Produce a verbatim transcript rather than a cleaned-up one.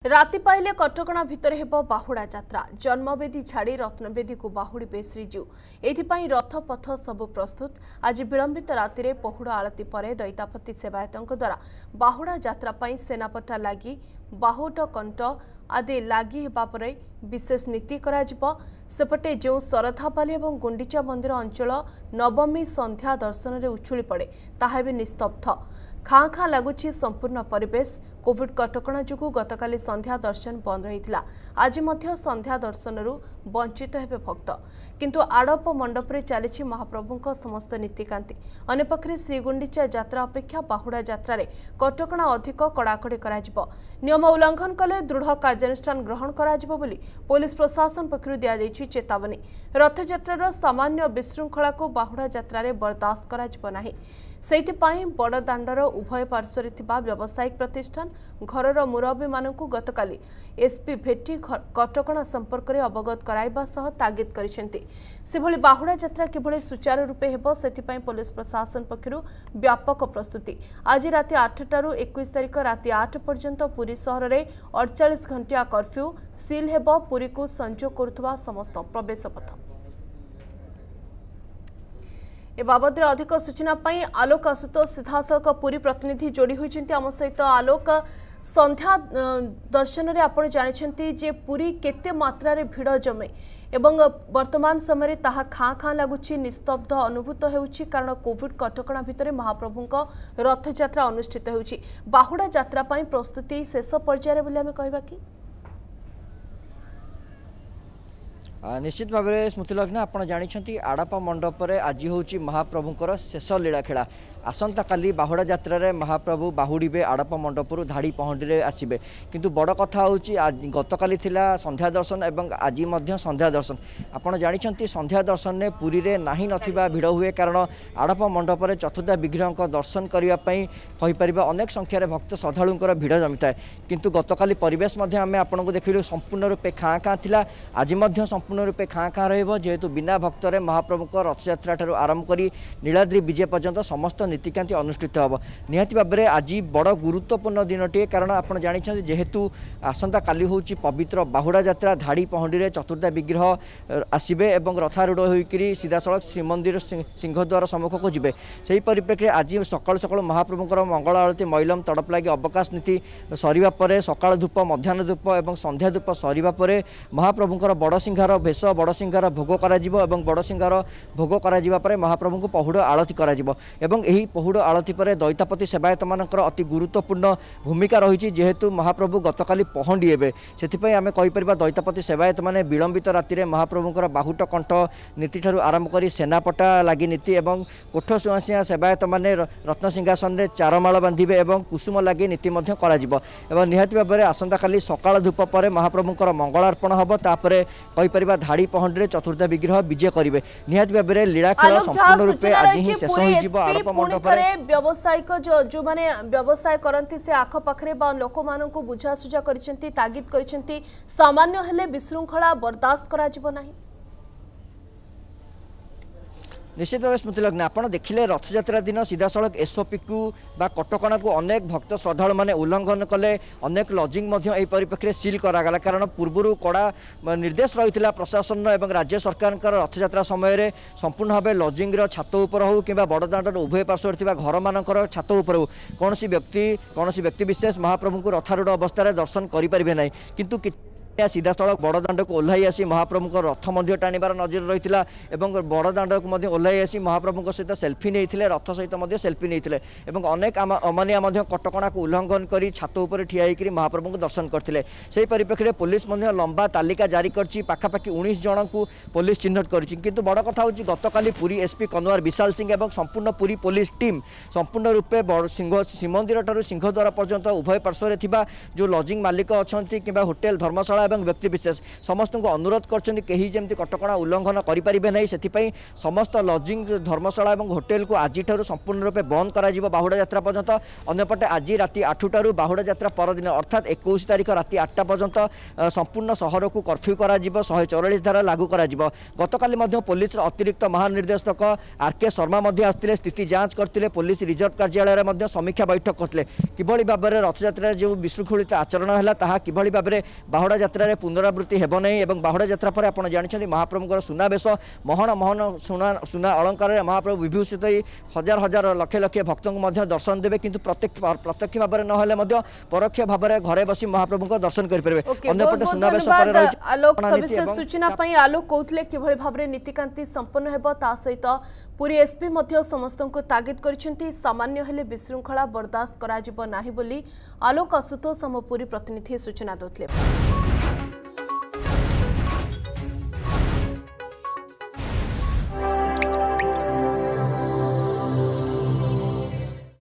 राति पाइले कटकणा भितर हेब बाहुड़ा यात्रा जन्मवेदी छाड़ी रत्नवेदी को बाहुड़े श्रीजू एथिपाई रथ पथ सबु प्रस्तुत। आज विलंबित राति रे पहुड़ आलती पर दैतापति सेवायतों द्वारा बाहुड़ा यात्रा पाई सेनापटा लगी बाहुट कंट आदि लगी हेबा परे विशेष नीति कराजिबो। सेपटे जो सरथापाली और गुंडीचा मंदिर अंचल नवमी संध्या दर्शन रे उछुली पड़े ताहा भी निस्तब्ध। खाँ खाँ लगुच संपूर्ण परिवेश। कोविड कटकणा जुगु गतकाली संध्या दर्शन बंद रही। आज मध्य संध्या दर्शन वंचित हेबे भक्त, किंतु आड़प मंडप रे चली महाप्रभु समस्त नीतिकांति। अन्यपक्षे श्रीगुंडीचा यात्रा अपेक्षा बाहुड़ा यात्रा रे कटकणा अधिक कड़ाकड़ी कराजिबो। नियम उल्लंघन कले दृढ़ कार्यानुष्ठान ग्रहण कराजिबो बोली पुलिस प्रशासन पक्षरु दिया जायछि चेतावनी। रथयात्रार सामान्य विशृंखला को बाहुड़ा यात्रा रे बर्दाश्त कराजिबो नाही। सेइथिपाई बड़ दाण्डर उभय पार्श्वरे थिबा व्यावसायिक प्रतिष्ठान घरर मुरब्बी मानकु गतकाली एसपी भेटी कटकणा संपर्क में अवगत कराइबा सह तागिद करिसेंति। सेभଳି बाहुड़ा यात्रा किभଳି सुचारू रूपे हेबो सेथिपाई पुलिस प्रशासन पक्षरु व्यापक प्रस्तुति। आज राति आठ टारु इक्कीस तारिख राति आठ पर्यंत पुरी सहर में अड़तालीस घंटिया कर्फ्यू सील हेबो। पुरी को संजोग करुवा समस्त प्रवेश पथ। ए बाबद अधिक सूचना पाई आलोक आशुतोष सीधासख पुरी प्रतिनिधि जोड़ी होइछन्ति आम सहित। आलोक, संध्या दर्शन रे आपण जानिछन्ति जे पुरी केते मात्रा रे भिड़ जमे एवं वर्तमान समय ताहा खाँ खाँ लगुच निस्तब्ध अनुभूत होउछि कारण कोविड कटकणा भितर महाप्रभुंक रथयात्रा अनुष्ठित होउछि। बाहुड़ा यात्रा पाई प्रस्तुति शेष पर्यायर बोली आमे कहबा कि निश्चित भाव में स्मृतिलग्न आपड़ जानते आड़प मंडप आज हूँ महाप्रभुंर शेष लीला खेला। आसंता काली बाहुड़ा यात्रा रे महाप्रभु बाहुड़े आड़प मंडपरू धाड़ी पहंडी आसबे, किंतु बड़ कथा हूँ गतकाली थिला संध्या दर्शन एवं आज मध्य संध्या दर्शन। आपड़ जानते संध्या दर्शन में पुरी रे नाही नथिबा भिड़ हुए कारण आड़प मंडप रे चतुर्धा विग्रह दर्शन करने कहीपर अनेक संख्यार भक्त श्रद्धालुंकर भिड़ जमी थाए, किंतु गतकाली परिवेश आम आपको देखिलु संपूर्ण रूपे खाँ खाँ थिला। आज मध्य संपूर्ण रूपे खाँ खाँ रहिबो जेहेतु बिना भक्तरे महाप्रभु रथयात्रा ठारू आरंभ करी नीलाद्री विजय पर्यंत समस्त नीतिकांति अनुष्ठित होब। निहाती भाव में आज बड़ गुरुत्वपूर्ण दिनटे कारण आप जानते जेहेतु आसंता काली हूँ पवित्र बाहुड़ा यात्रा धाड़ी पहंडी चतुर्था विग्रह आसबे और रथारूढ़ होकर सीधा सड़क श्रीमंदिर सिंहद्वार सम्मुख को जीवे। से परिप्रेक्षी आज सकाल सकाल महाप्रभुंर मंगल आरती मैलम तड़प लगी अवकाश नीति सरिबा परे सकाळ धूप मध्याह्न धूप और संध्या धूप सरिबा परे महाप्रभुंर बड़ सिंहार भेष बड़ सिंहार भोग कराजिबो एवं बड़ सिंहार भोग कराजिबा परे महाप्रभु को पहुड़ आलती कराजिबो एवं एही पहुड़ आलती पर दैतापति सेवायत मानकर अति गुरुत्वपूर्ण भूमिका रही जेहेतु महाप्रभु गतकाली पहंडी हेबे। सेथिपई आमे कहि परिबा दैतापति सेवायत माने विलंबित राति रे महाप्रभुंकर बाहुट कंठ नीति ठारू आरंभ करी सेनापटा लगी नीति एवं कोठ सुआसिया सेवायत माने रत्न सिंहासन रे चारमाल बांधिबे एवं कुसुम लगी नीति मध्य कराजिबो एवं निहाती भाव में आसंता काली सकाळ धूप पर महाप्रभुंकर मंगलार्पण हबो। तापरे कहि परिबा धाड़ी पहंडी चतुर्था विग्रह विजय करेंगे। निहाती भाव में लीला खेल संपूर्ण रूपे आज ही शेष हो आड़प मंडप व्यावसायिक जो जो माने व्यवसाय करती से आखपाखे लोक मान बुझासुझा कर तागिद कर सामान्य हेले विशृंखला बर्दाश्त करा नहीं। निश्चित भाव स्मृतिलग्न आपड़ देखिले रथयात्रा दिन सीधा सड़क एसओपी को बा कटकणा को अनेक भक्त श्रद्धालु मैंने उल्लंघन कले। अनेक लजिंग परिप्रेक्षी सील करागला कारण पूर्व कड़ा निर्देश रही प्रशासन और राज्य सरकार रथयात्रा समय संपूर्ण भाव लजिंग छात उपर हो कि बड़दाण्डर उभय पार्श्वर घर मानकर छात उपर हो कौन व्यक्ति कौन व्यक्ति विशेष महाप्रभु को रथारूढ़ अवस्था दर्शन करें ना, किंतु सीधा सड़क बड़दाण्ड को ओह्लाई आसी महाप्रभु रथ मध्य टाणिबार नजर रही है। बड़दाण्ड को ओह्लाई आसी महाप्रभु सहित सेल्फी नहीं रथ सहित सेल्फी नहीं अनेक अमानिया कटकणा को उल्लंघन कर छात उपर ठिया होकर महाप्रभु को दर्शन करते। से परिप्रेक्षी में पुलिस लंबा तालिका जारी कर पाखापाखि उन्नीस जन को पुलिस चिन्हट कर। किंतु बड़ कथा हूँ गतकाली पुरी एसपी कन्वर विशाल सिंह और संपूर्ण पुरी पुलिस टीम संपूर्ण रूपे सिंह श्रीमंदिर ठारू सिंहद्वार पर्यंत उभय पार्श्वर जो लजिंग मालिक अच्छा कि होटेल धर्मशाला और व्यक्तिविशेष समस्त को अनुरोध करछन्ति केही जेमति कटकणा उल्लंघन करि परिबे नै सेति पई समस्त लॉजिंग धर्मशाला और होटेल को आज ठारू संपूर्ण रूपे बंद करा जिवो बाहुडा यात्रा पर्यंत अन्यपटे आज राति आठ टारू बाहुडा यात्रा परदिन अर्थात इक्कीस तारिख राति आठ पर्यंत संपूर्ण सहर को कर्फ्यू करा जिवो एक सौ चौवालीस धारा लागू करा जिवो गतकाली मध्य पुलिस अतिरिक्त महानिर्देशक आर के शर्मा मध्य आस्तिले स्थिति जांच करथिले पुलिस रिजर्व कार्यालय रे मध्य समीक्षा बैठक करथिले किभଳି भाबरे रथ यात्रा जो विशृंखलित आचरण हैला ताहा किभଳି भाबरे बाहुडा यात्रा रे पुनरावृत्ति हेबो नै एवं बाहुडा यात्रा पर आपण जानिछन्ति महाप्रभुଙ୍କର सुनाबेश महन महन सुना सुना अलंकार रे महाप्रभु विभूषित हजार हजार लक्ष लक्ष भक्तों को दर्शन देवे किंतु प्रत्यक्ष प्रत्यक्ष भाव में नहले मध्य परोक्ष भाव में घरे बसी महाप्रभु को दर्शन करेंगे अन्यपटे सुनाबेश पर आलोक सविशेष सूचना पई आलोक कहथिले किभଳି भाव में नीतिकांति संपन्न हेबो ता सहित पुरी एसपी मध्य समस्त को तागिद करिसेंती सामान्य हेले विशृंखला बर्दाश्त करा जिवो नाही बोली आलोक आशुतोष हम पुरी प्रतिनिधि सूचना दोथले।